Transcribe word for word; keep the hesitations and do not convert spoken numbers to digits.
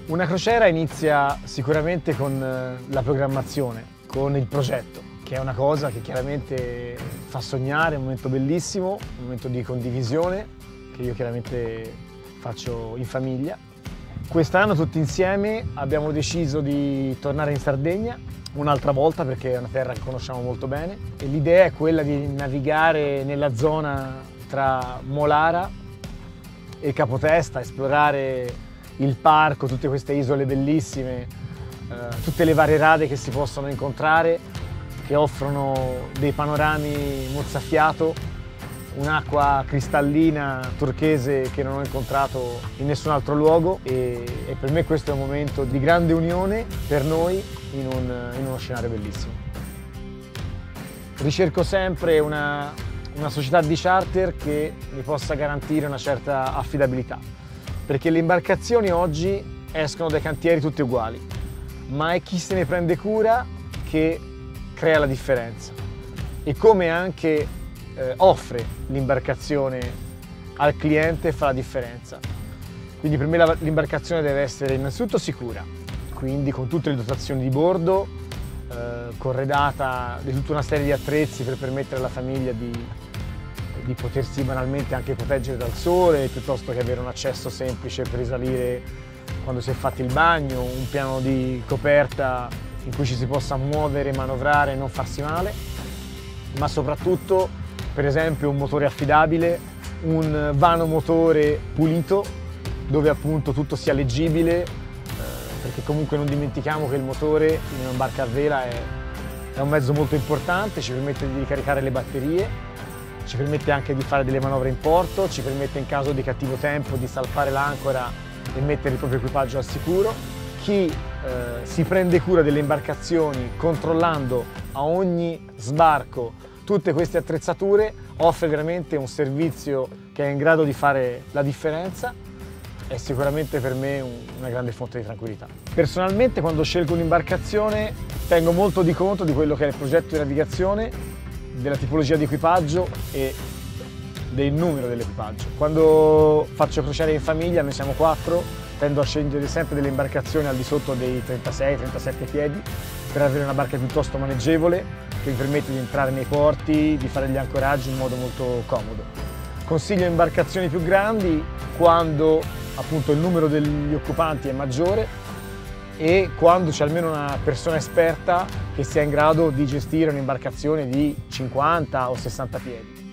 Una crociera inizia sicuramente con la programmazione, con il progetto, che è una cosa che chiaramente fa sognare, è un momento bellissimo, un momento di condivisione che io chiaramente faccio in famiglia. Quest'anno tutti insieme abbiamo deciso di tornare in Sardegna un'altra volta perché è una terra che conosciamo molto bene e l'idea è quella di navigare nella zona tra Molara e Capotesta, esplorare il parco, tutte queste isole bellissime, eh, tutte le varie rade che si possono incontrare, che offrono dei panorami mozzafiato, un'acqua cristallina turchese che non ho incontrato in nessun altro luogo e, e per me questo è un momento di grande unione per noi in, un, in uno scenario bellissimo. Ricerco sempre una, una società di charter che mi possa garantire una certa affidabilità, perché le imbarcazioni oggi escono dai cantieri tutte uguali, ma è chi se ne prende cura che crea la differenza e come anche eh, offre l'imbarcazione al cliente fa la differenza. Quindi per me l'imbarcazione deve essere innanzitutto sicura, quindi con tutte le dotazioni di bordo, eh, corredata di tutta una serie di attrezzi per permettere alla famiglia di di potersi banalmente anche proteggere dal sole, piuttosto che avere un accesso semplice per risalire quando si è fatti il bagno, un piano di coperta in cui ci si possa muovere, manovrare e non farsi male, ma soprattutto per esempio un motore affidabile, un vano motore pulito dove appunto tutto sia leggibile, eh, perché comunque non dimentichiamo che il motore in una barca a vela è, è un mezzo molto importante, ci permette di ricaricare le batterie, ci permette anche di fare delle manovre in porto, ci permette in caso di cattivo tempo di salpare l'ancora e mettere il proprio equipaggio al sicuro. Chi eh, si prende cura delle imbarcazioni controllando a ogni sbarco tutte queste attrezzature offre veramente un servizio che è in grado di fare la differenza. È sicuramente per me un, una grande fonte di tranquillità. Personalmente quando scelgo un'imbarcazione tengo molto di conto di quello che è il progetto di navigazione, della tipologia di equipaggio e del numero dell'equipaggio. Quando faccio crociere in famiglia, noi siamo quattro, tendo a scegliere sempre delle imbarcazioni al di sotto dei trentasei trentasette piedi per avere una barca piuttosto maneggevole che mi permette di entrare nei porti, di fare gli ancoraggi in modo molto comodo. Consiglio imbarcazioni più grandi quando appunto il numero degli occupanti è maggiore e quando c'è almeno una persona esperta che sia in grado di gestire un'imbarcazione di cinquanta o sessanta piedi.